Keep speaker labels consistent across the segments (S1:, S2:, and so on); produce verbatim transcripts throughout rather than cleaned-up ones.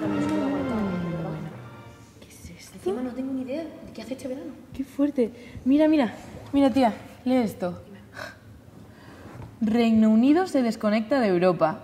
S1: también se puede aguantar, ¿verdad?
S2: ¿Qué es esto?
S1: Encima no tengo ni idea de qué hace este verano.
S2: Qué fuerte. Mira, mira. Mira, tía, lee esto. Reino Unido se desconecta de Europa.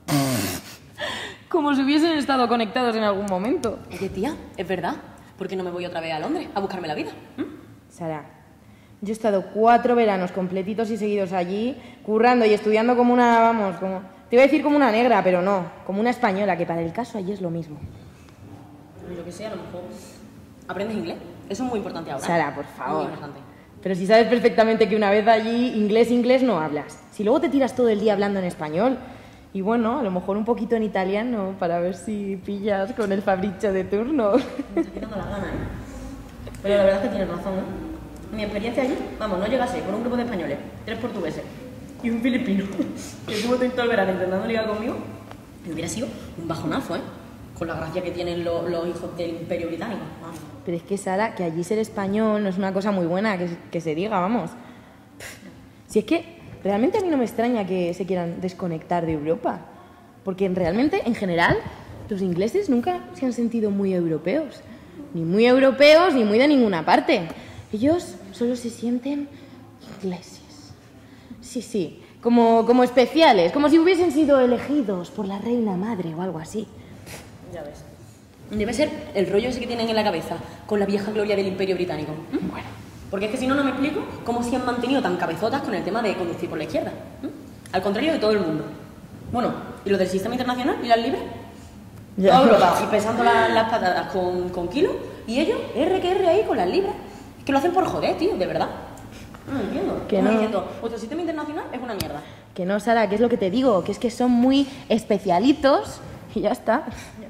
S2: Como si hubiesen estado conectados en algún momento.
S1: Oye, tía, es verdad. ¿Por qué no me voy otra vez a Londres a buscarme la vida? ¿Mm?
S2: Sara, yo he estado cuatro veranos completitos y seguidos allí, currando y estudiando como una, vamos, como... Te iba a decir como una negra, pero no, como una española, que para el caso allí es lo mismo.
S1: Yo que sé, a lo mejor aprendes inglés. Eso es muy importante ahora.
S2: Sara, por favor.
S1: Muy importante.
S2: Pero si sabes perfectamente que una vez allí, inglés, inglés no hablas. Si luego te tiras todo el día hablando en español, y bueno, a lo mejor un poquito en italiano, para ver si pillas con el Fabricio de turno.
S1: Me está quitando las ganas, ¿eh? Pero la verdad es que tienes razón, ¿eh? Mi experiencia allí, vamos, no llegase con un grupo de españoles, tres portugueses y un filipino, que estuvo todo el verano intentando ligar conmigo, y hubiera sido un bajonazo, ¿eh? Con la gracia que tienen lo, los hijos del Imperio Británico. Vamos.
S2: Pero es que, Sara, que allí ser español no es una cosa muy buena que, que se diga, vamos. Si es que realmente a mí no me extraña que se quieran desconectar de Europa, porque realmente, en general, los ingleses nunca se han sentido muy europeos. Ni muy europeos, ni muy de ninguna parte. Ellos solo se sienten ingleses. Sí, sí, como, como especiales, como si hubiesen sido elegidos por la reina madre o algo así.
S1: Ya ves. Debe ser el rollo ese que tienen en la cabeza con la vieja gloria del Imperio Británico. ¿Mm? Bueno, porque es que si no, no me explico cómo se han mantenido tan cabezotas con el tema de conducir por la izquierda. ¿Mm? Al contrario de todo el mundo. Bueno, ¿y lo del sistema internacional y las libres?
S2: Ya.
S1: Toda Europa, y pesando la, las patatas con, con kilos, y ellos, R que R ahí con las libras. Es que lo hacen por joder, tío, de verdad. No lo entiendo.
S2: Que
S1: Como
S2: no.
S1: diciendo, vuestro sistema internacional es una mierda.
S2: Que no, Sara, que es lo que te digo, que es que son muy especialitos y ya está.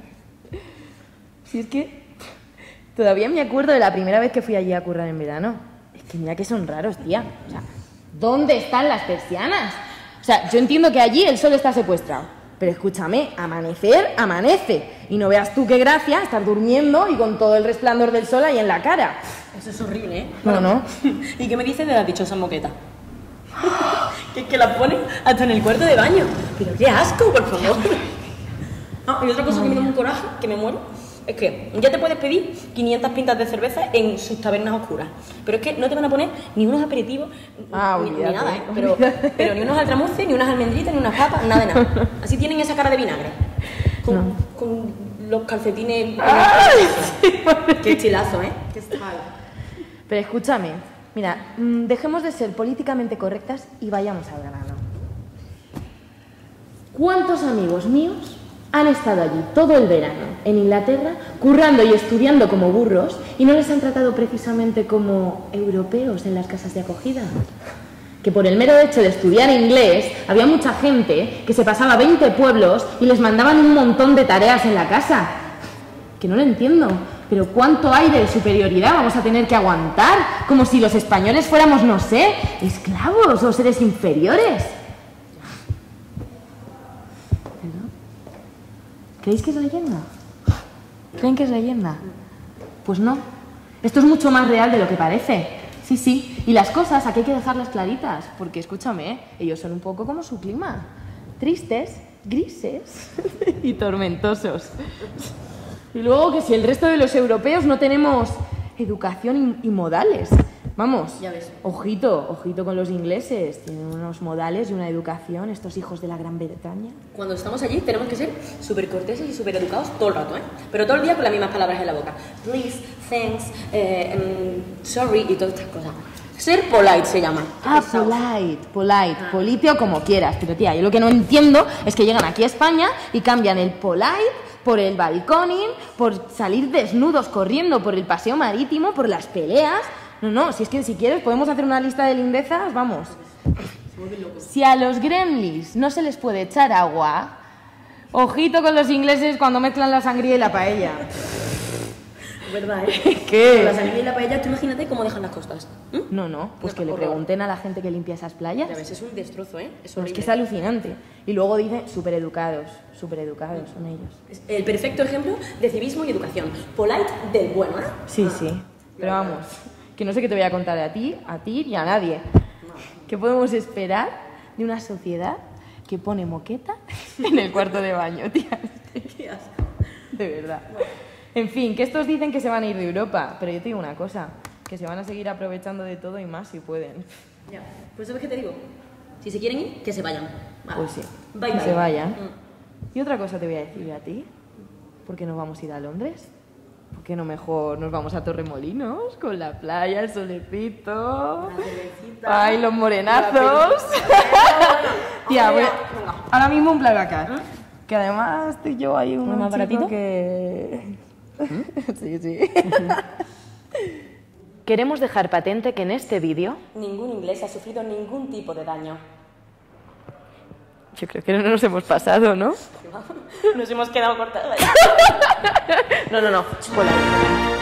S2: Si es que todavía me acuerdo de la primera vez que fui allí a currar en verano. Es que mira que son raros, tía. O sea, ¿dónde están las persianas? O sea, yo entiendo que allí el sol está secuestrado. Pero escúchame, amanecer, amanece. Y no veas tú qué gracia estar durmiendo y con todo el resplandor del sol ahí en la cara.
S1: Eso es horrible, ¿eh?
S2: No, no.
S1: ¿Y qué me dices de las dichosas moquetas? que es que las ponen hasta en el cuarto de baño. Pero qué asco, por favor. Ah, y otra cosa que me da un coraje, que me muero, es que ya te puedes pedir quinientas pintas de cerveza en sus tabernas oscuras. Pero es que no te van a poner ni unos aperitivos,
S2: Ah,
S1: ni, ni
S2: olvídate,
S1: nada, ¿eh? Pero,
S2: olvídate.
S1: pero ni unos altramuces, ni unas almendritas, ni unas papas, nada de nada. Así tienen esa cara de vinagre. Con,
S2: No.
S1: con los calcetines...
S2: ¡Ay!
S1: Qué estilazo, ¿eh? Qué style.
S2: Pero escúchame, mira, mm, dejemos de ser políticamente correctas y vayamos al grano. ¿Cuántos amigos míos han estado allí todo el verano, en Inglaterra, currando y estudiando como burros y no les han tratado precisamente como europeos en las casas de acogida? Que por el mero hecho de estudiar inglés, había mucha gente que se pasaba veinte pueblos y les mandaban un montón de tareas en la casa. Que no lo entiendo. Pero ¿cuánto hay de superioridad vamos a tener que aguantar? Como si los españoles fuéramos, no sé, esclavos o seres inferiores. ¿Perdón? ¿Creéis que es leyenda? ¿Creen que es leyenda? Pues no. Esto es mucho más real de lo que parece. Sí, sí. Y las cosas aquí hay que dejarlas claritas. Porque, escúchame, ¿eh? Ellos son un poco como su clima. Tristes, grises y tormentosos. Y luego que si el resto de los europeos no tenemos educación y, y modales. Vamos,
S1: Ya ves.
S2: ojito, ojito con los ingleses. Tienen unos modales y una educación, estos hijos de la Gran Bretaña.
S1: Cuando estamos allí tenemos que ser súper corteses y súper educados todo el rato, ¿eh? Pero todo el día con las mismas palabras en la boca. Please, thanks, eh, um, sorry y todas estas cosas. Ser polite se llama.
S2: Ah, polite, polite, polite o como quieras. Pero tía, yo lo que no entiendo es que llegan aquí a España y cambian el polite por el balconing, por salir desnudos corriendo por el paseo marítimo, por las peleas. No, no, si es que si quieres podemos hacer una lista de lindezas, vamos. Si a los gremlins no se les puede echar agua, ojito con los ingleses cuando mezclan la sangría y la paella.
S1: ¿Verdad, eh?
S2: ¿Qué?
S1: Con la sangría y la paella, tú imagínate cómo dejan las costas. ¿Mm?
S2: No, no, pues
S1: No,
S2: que le
S1: horror.
S2: pregunten a la gente que limpia esas playas.
S1: Ya ves, es un destrozo, ¿eh? Es
S2: No, es
S1: horrible.
S2: que es alucinante. Y luego dice súper educados, súper educados son ellos.
S1: Es el perfecto ejemplo de civismo y educación. Polite del bueno, ¿eh?
S2: Sí, sí. Pero vamos, que no sé qué te voy a contar a ti, a ti y a nadie. ¿Qué podemos esperar de una sociedad que pone moqueta en el cuarto de baño, tía?
S1: Qué asco.
S2: De verdad. En fin, que estos dicen que se van a ir de Europa, pero yo te digo una cosa, que se van a seguir aprovechando de todo y más si pueden.
S1: Ya, pues ¿sabes qué te digo? Si se quieren ir, que se vayan. Vale.
S2: Pues sí,
S1: Bye,
S2: que
S1: bye.
S2: se vayan.
S1: Mm.
S2: Y otra cosa te voy a decir a ti, ¿por qué no vamos a ir a Londres? ¿Por qué no mejor nos vamos a Torremolinos? Con la playa, el solecito.
S1: Una cervecita.
S2: Ay, los morenazos. Tía, voy a- ahora mismo un BlaBlaCar.
S1: ¿Eh?
S2: Que además estoy yo ahí un
S1: ¿Uno más
S2: chico
S1: baratito?
S2: que... sí, sí. Queremos dejar patente que en este vídeo...
S1: Ningún inglés ha sufrido ningún tipo de daño.
S2: Yo creo que no nos hemos pasado, ¿no?
S1: Nos hemos quedado cortados.
S2: No, no, no. Spoiler.